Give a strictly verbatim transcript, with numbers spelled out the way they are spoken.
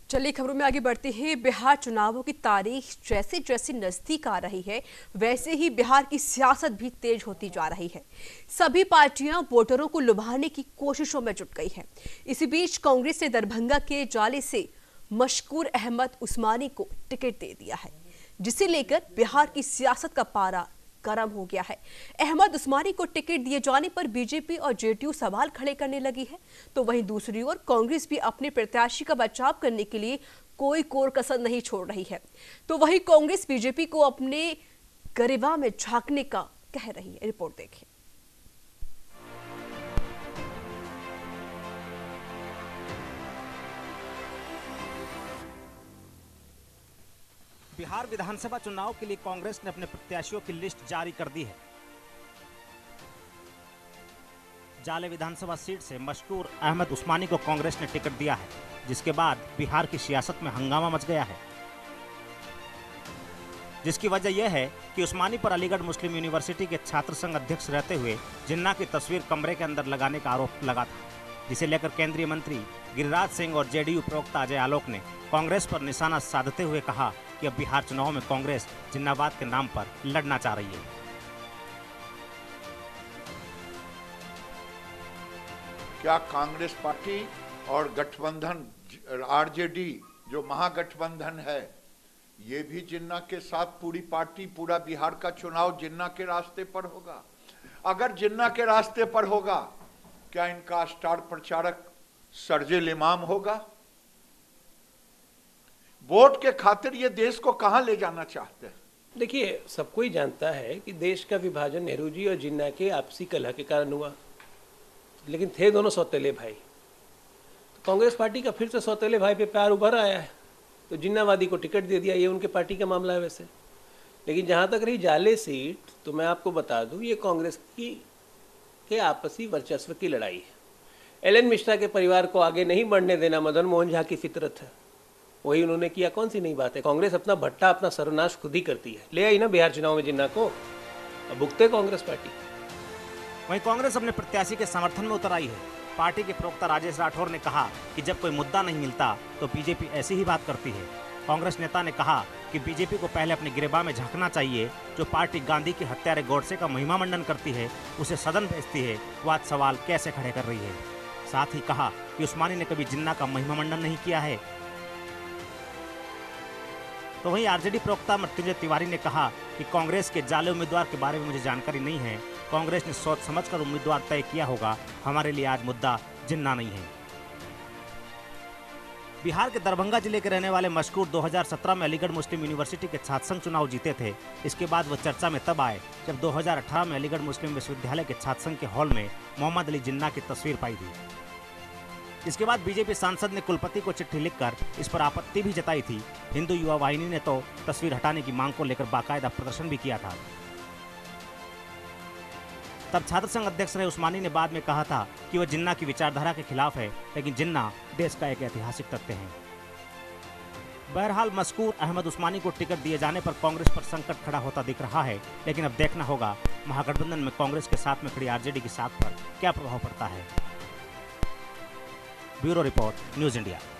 चलिए खबरों में आगे बढ़ते हैं। बिहार चुनावों की तारीख जैसे जैसे नजदीक आ रही है, वैसे ही बिहार की सियासत भी तेज होती जा रही है। सभी पार्टियां वोटरों को लुभाने की कोशिशों में जुट गई हैं। इसी बीच कांग्रेस ने दरभंगा के जाले से मशकूर अहमद उस्मानी को टिकट दे दिया है, जिसे लेकर बिहार की सियासत का पारा गर्म हो गया है। अहमद उस्मानी को टिकट दिए जाने पर बीजेपी और जेडीयू सवाल खड़े करने लगी है, तो वहीं दूसरी ओर कांग्रेस भी अपने प्रत्याशी का बचाव करने के लिए कोई कोर कसर नहीं छोड़ रही है। तो वहीं कांग्रेस बीजेपी को अपने गरिमा में झांकने का कह रही है। रिपोर्ट देखिए। बिहार विधानसभा चुनाव के लिए कांग्रेस ने अपने प्रत्याशियों की लिस्ट जारी कर दी है। जाले विधानसभा सीट से मशकूर अहमद उस्मानी को कांग्रेस ने टिकट दिया है, जिसके बाद बिहार की सियासत में हंगामा मच गया है। जिसकी वजह यह है कि उस्मानी पर अलीगढ़ मुस्लिम यूनिवर्सिटी के छात्र संघ अध्यक्ष रहते हुए जिन्ना की तस्वीर कमरे के अंदर लगाने का आरोप लगा था, जिसे लेकर केंद्रीय मंत्री गिरिराज सिंह और जेडीयू प्रवक्ता अजय आलोक ने कांग्रेस पर निशाना साधते हुए कहा कि अब बिहार चुनाव में कांग्रेस जिन्नाबाद के नाम पर लड़ना चाह रही है। क्या कांग्रेस पार्टी और गठबंधन आरजेडी जो महागठबंधन है, ये भी जिन्ना के साथ पूरी पार्टी पूरा बिहार का चुनाव जिन्ना के रास्ते पर होगा? अगर जिन्ना के रास्ते पर होगा, क्या इनका स्टार प्रचारक सरजेल इमाम होगा? वोट के खातिर ये देश को कहां ले जाना चाहते हैं? देखिए, सब कोई जानता है कि देश का विभाजन नेहरू जी और जिन्ना के आपसी कलह के कारण हुआ, लेकिन थे दोनों सौतेले भाई। तो कांग्रेस पार्टी का फिर से सौतेले भाई पे प्यार उभर आया है, तो जिन्नावादी को टिकट दे दिया। ये उनके पार्टी का मामला है वैसे। लेकिन जहां तक रही जाले सीट, तो मैं आपको बता दूं, ये कांग्रेस की के आपसी वर्चस्व की लड़ाई है। एल एन मिश्रा के परिवार को आगे नहीं बढ़ने देना मदन मोहन झा की फितरत है, वही उन्होंने किया। कौन सी नई बात है? कांग्रेस अपना भट्टा, अपना सर्वनाश खुद ही करती है। ले आई ना बिहार चुनाव में जिन्ना को, अब भुगते कांग्रेस पार्टी। वहीं कांग्रेस अपने प्रत्याशी के समर्थन में उतर आई है। पार्टी के प्रवक्ता राजेश राठौर ने कहा कि जब कोई मुद्दा नहीं मिलता तो बीजेपी ऐसी ही बात करती है। कांग्रेस नेता ने कहा कि बीजेपी को पहले अपने गिरेबान में झांकना चाहिए। जो पार्टी गांधी के हत्यारे गोडसे का महिमा मंडन करती है, उसे सदन भेजती है, वो आज सवाल कैसे खड़े कर रही है। साथ ही कहा कि उस्मानी ने कभी जिन्ना का महिमा मंडन नहीं किया है। तो वहीं आरजेडी प्रवक्ता मृत्युंजय तिवारी ने कहा कि कांग्रेस के जाले उम्मीदवार के बारे में मुझे जानकारी नहीं है। कांग्रेस ने सोच समझकर उम्मीदवार तय किया होगा। हमारे लिए आज मुद्दा जिन्ना नहीं है। बिहार के दरभंगा जिले के रहने वाले मशकूर दो हज़ार सत्रह में अलीगढ़ मुस्लिम यूनिवर्सिटी के छात्र संघ चुनाव जीते थे। इसके बाद वो चर्चा में तब आए जब दो हज़ार अठारह में अलीगढ़ मुस्लिम विश्वविद्यालय के छात्र संघ के हॉल में मोहम्मद अली जिन्ना की तस्वीर पाई थी। इसके बाद बीजेपी सांसद ने कुलपति को चिट्ठी लिखकर इस पर आपत्ति भी जताई थी। हिंदू युवा वाहिनी ने तो तस्वीर हटाने की मांग को लेकर बाकायदा प्रदर्शन भी किया था। तब छात्र संघ अध्यक्ष रहे उस्मानी ने बाद में कहा था कि वह जिन्ना की विचारधारा के खिलाफ है, लेकिन जिन्ना देश का एक ऐतिहासिक तथ्य है। बहरहाल मशकूर अहमद उस्मानी को टिकट दिए जाने पर कांग्रेस पर संकट खड़ा होता दिख रहा है, लेकिन अब देखना होगा महागठबंधन में कांग्रेस के साथ में खड़ी आरजेडी की साख पर क्या प्रभाव पड़ता है। Bureau report, news India.